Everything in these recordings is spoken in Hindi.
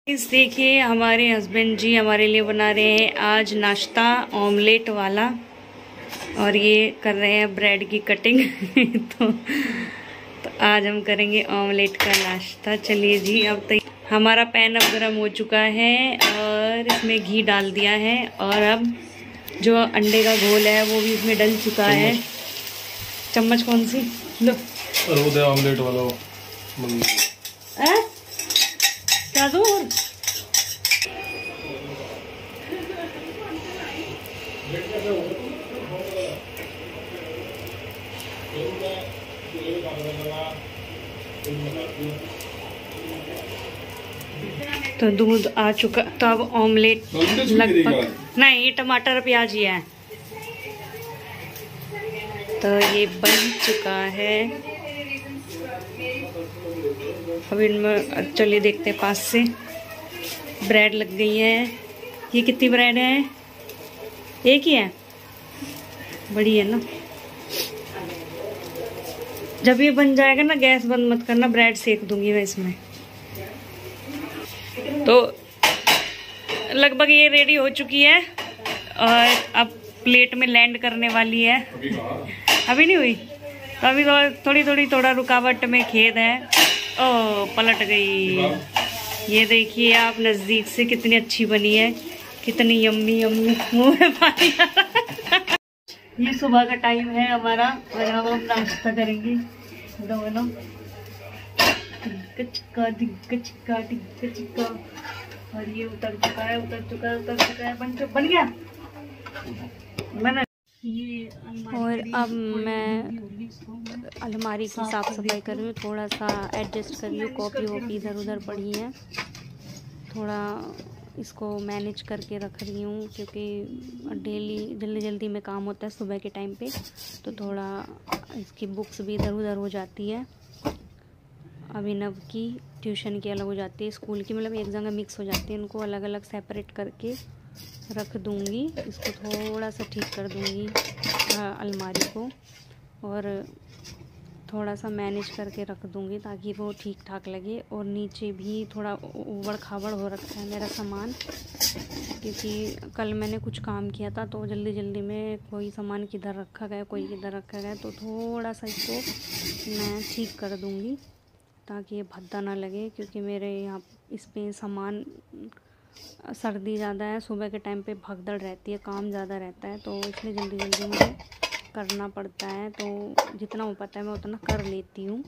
इस देखिए हमारे हस्बैंड जी हमारे लिए बना रहे हैं आज नाश्ता ऑमलेट वाला। और ये कर रहे हैं ब्रेड की कटिंग तो आज हम करेंगे ऑमलेट का नाश्ता। चलिए जी, अब तो हमारा पैन अब गर्म हो चुका है और इसमें घी डाल दिया है और अब जो अंडे का घोल है वो भी इसमें डल चुका है। चम्मच कौन सी लो? ऑमलेट वाला क्या दो? तो दूध आ चुका, तो अब ऑमलेट लगभग नहीं, टमाटर प्याज ही है। तो ये बन चुका है। अब इनमें चलिए देखते हैं पास से। ब्रेड लग गई है। ये कितनी ब्रेड है? एक ही है, बड़ी है ना। जब ये बन जाएगा ना, गैस बंद मत करना, ब्रेड सेक दूंगी मैं इसमें। तो लगभग ये रेडी हो चुकी है और अब प्लेट में लैंड करने वाली है। अभी नहीं हुई, तो अभी थोड़ा रुकावट में खेद है। ओ, पलट गई। ये देखिए आप नजदीक से कितनी अच्छी बनी है, कितनी यम्मी यम्मी, मुंह में पानी आ रहा है। ये सुबह का टाइम है हमारा और अब हम नाश्ता करेंगे। दोनों चिक्का और ये उतर चुका है, बन गया मैंने। और अब मैं अलमारी की साफ सफाई कर रही हूँ, थोड़ा सा एडजस्ट कर रही हूँ। कॉपी वॉपी इधर उधर पड़ी है, थोड़ा इसको मैनेज करके रख रही हूँ क्योंकि डेली जल्दी जल्दी में काम होता है सुबह के टाइम पे। तो थोड़ा इसकी बुक्स भी इधर उधर हो जाती है। अभिनव की ट्यूशन की अलग हो जाती है, स्कूल की मतलब एक जगह मिक्स हो जाती है। इनको अलग अलग सेपरेट करके रख दूँगी। इसको थोड़ा सा ठीक कर दूँगी अलमारी को और थोड़ा सा मैनेज करके रख दूँगी ताकि वो ठीक ठाक लगे। और नीचे भी थोड़ा उबड़ खाबड़ हो रखा है मेरा सामान, क्योंकि कल मैंने कुछ काम किया था तो जल्दी जल्दी में कोई सामान किधर रखा गया, कोई किधर रखा गया। तो थोड़ा सा इसको मैं ठीक कर दूँगी ताकि ये भद्दा ना लगे, क्योंकि मेरे यहाँ इस पे सामान, सर्दी ज़्यादा है, सुबह के टाइम पे भगदड़ रहती है, काम ज़्यादा रहता है, तो इसलिए जल्दी जल्दी मुझे करना पड़ता है। तो जितना हो पाता है मैं उतना कर लेती हूँ।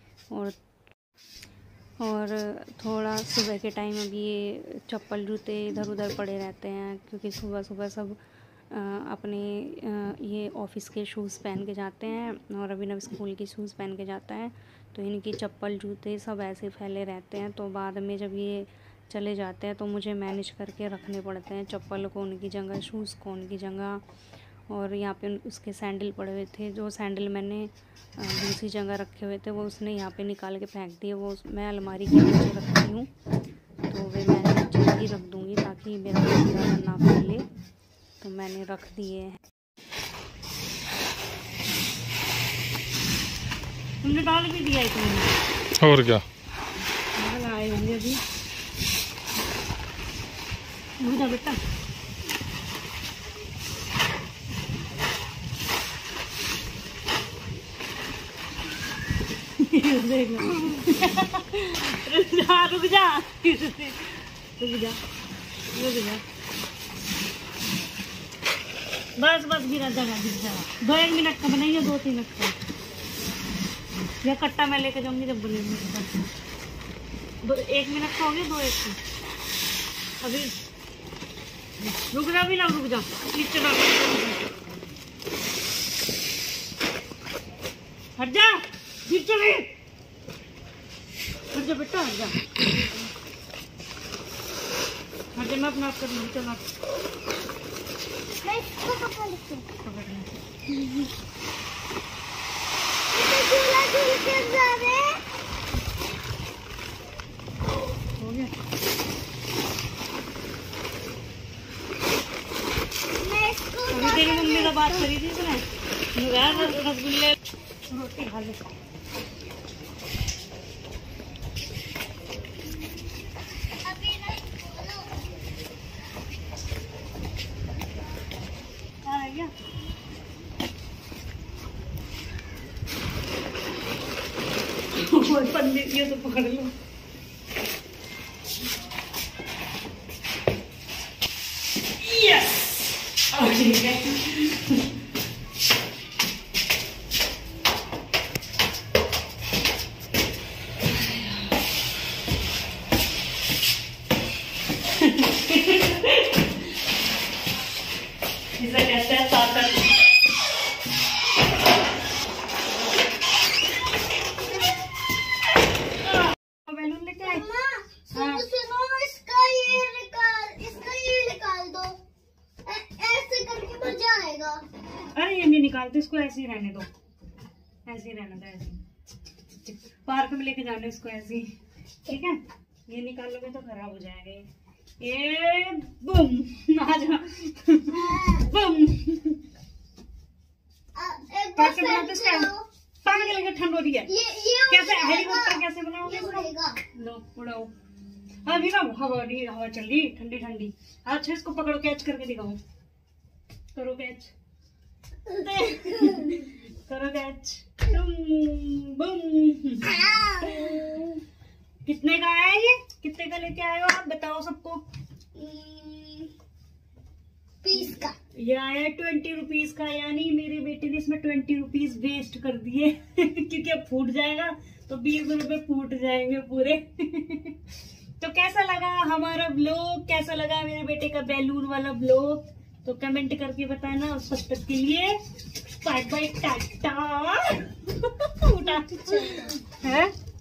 और थोड़ा सुबह के टाइम अभी ये चप्पल जूते इधर उधर पड़े रहते हैं, क्योंकि सुबह सुबह सब अपने ये ऑफिस के शूज़ पहन के जाते हैं और अभिनव स्कूल के शूज़ पहन के जाता है। तो इनकी चप्पल जूते सब ऐसे फैले रहते हैं। तो बाद में जब ये चले जाते हैं तो मुझे मैनेज करके रखने पड़ते हैं, चप्पल को उनकी जगह, शूज़ को उनकी जगह। और यहाँ पे उसके सैंडल पड़े हुए थे, जो सैंडल मैंने दूसरी जगह रखे हुए थे वो उसने यहाँ पे निकाल के फेंक दिए। वो मैं अलमारी के नीचे रखती हूँ, तो वे मैं नीचे ही रख दूँगी ताकि मेरा ज़्यादा ना फैले। तो मैंने रख दिए हैं। तुमने डाल भी दिया इतना, और क्या आए होंगे अभी। मुझे बेटा रुक जा बस गिरा जगह दिख जा। 2-1 मिनट का बनाइए, 2-3 मिनट का। यह कट्टा मैं लेके जाऊंगी जब बनेगी। 1 मिनट का हो गया, 2-1 अभी रुक जा, भी ना रुक जा, नीचे ना हट जा, नीचे नहीं हट जा बेटा, हट जा, हट जा। मैं अपना आप कर लूँ, चला हो गया। अभी तेरी मम्मी का बात करी थी इसने, रसगुल्ले रोटी खा ले। ये तो पकड़ लो। यस, ठीक है। इसे कहते हैं ताकत। बैलून लेके आए। सुनो, इसका ये निकाल दो, ऐसे करके मजा आएगा। अरे ये नहीं निकालते, इसको ऐसे ही रहने दो, ऐसे ही रहने दो, ऐसे पार्क में लेके जाना इसको ऐसे ही, ठीक है। ये निकालोगे तो खराब हो जाएगा। ये बूम आ जा, बूम। कैसे बनाते इसका? पानी लगे, ठंड हो रही है। कैसे हेलीकॉप्टर कैसे बनाओगे इसको? लो उड़ाओ। अभी ना हवा चल रही, ठंडी ठंडी। अच्छा इसको पकड़ो, कैच करके दिखाओ। करो कैच, करो कैच। बूम। कितने का आया ये? कितने का लेके आए हो आप? बताओ सबको। 20 का। ये आया 20 रुपीज का, यानी मेरे बेटे ने इसमें 20 रुपीज वेस्ट कर दिए क्योंकि अब फूट जाएगा तो 20 रुपए फूट जाएंगे पूरे। तो कैसा लगा हमारा ब्लॉग, कैसा लगा मेरे बेटे का बैलून वाला ब्लॉग, तो कमेंट करके बताना। और तब तक के लिए बाय बाय, टाटा। उठा है।